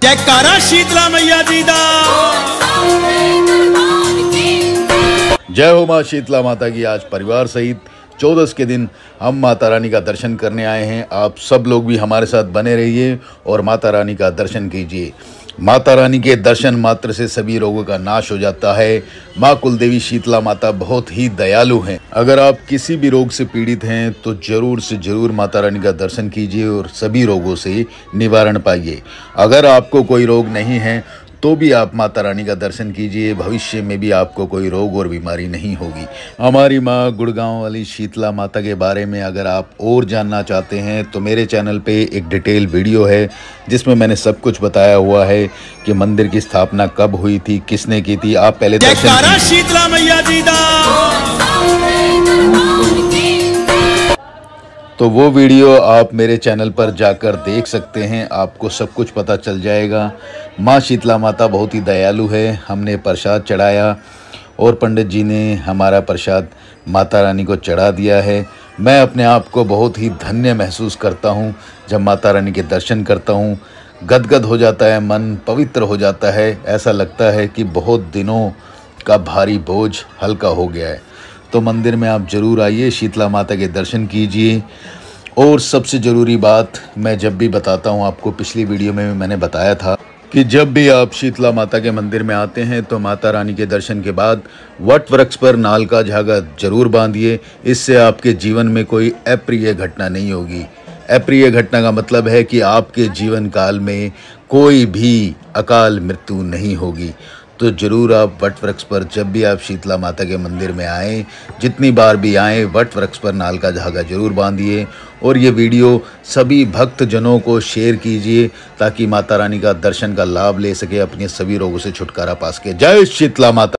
जयकारा शीतला मैया जी दा। जय हो माँ शीतला माता की। आज परिवार सहित 14 के दिन हम माता रानी का दर्शन करने आए हैं। आप सब लोग भी हमारे साथ बने रहिए और माता रानी का दर्शन कीजिए। माता रानी के दर्शन मात्र से सभी रोगों का नाश हो जाता है। माँ कुलदेवी शीतला माता बहुत ही दयालु हैं। अगर आप किसी भी रोग से पीड़ित हैं तो जरूर से जरूर माता रानी का दर्शन कीजिए और सभी रोगों से निवारण पाइए। अगर आपको कोई रोग नहीं है तो भी आप माता रानी का दर्शन कीजिए। भविष्य में भी आपको कोई रोग और बीमारी नहीं होगी। हमारी माँ गुड़गांव वाली शीतला माता के बारे में अगर आप और जानना चाहते हैं तो मेरे चैनल पे एक डिटेल वीडियो है जिसमें मैंने सब कुछ बताया हुआ है कि मंदिर की स्थापना कब हुई थी, किसने की थी। आप पहले जयकारा शीतला मैया जी दा। तो वो वीडियो आप मेरे चैनल पर जाकर देख सकते हैं, आपको सब कुछ पता चल जाएगा। माँ शीतला माता बहुत ही दयालु है। हमने प्रसाद चढ़ाया और पंडित जी ने हमारा प्रसाद माता रानी को चढ़ा दिया है। मैं अपने आप को बहुत ही धन्य महसूस करता हूँ जब माता रानी के दर्शन करता हूँ। गदगद हो जाता है, मन पवित्र हो जाता है। ऐसा लगता है कि बहुत दिनों का भारी बोझ हल्का हो गया है। तो मंदिर में आप ज़रूर आइए, शीतला माता के दर्शन कीजिए। और सबसे ज़रूरी बात मैं जब भी बताता हूँ आपको, पिछली वीडियो में भी मैंने बताया था कि जब भी आप शीतला माता के मंदिर में आते हैं तो माता रानी के दर्शन के बाद वट वृक्ष पर नाल का धागा जरूर बांधिए। इससे आपके जीवन में कोई अप्रिय घटना नहीं होगी। अप्रिय घटना का मतलब है कि आपके जीवन काल में कोई भी अकाल मृत्यु नहीं होगी। तो ज़रूर आप वट वृक्ष पर जब भी आप शीतला माता के मंदिर में आएँ, जितनी बार भी आएँ, वट वृक्ष पर नाल का धागा जरूर बांधिए। और ये वीडियो सभी भक्त जनों को शेयर कीजिए ताकि माता रानी का दर्शन का लाभ ले सके, अपने सभी रोगों से छुटकारा पा सके। जय शीतला माता।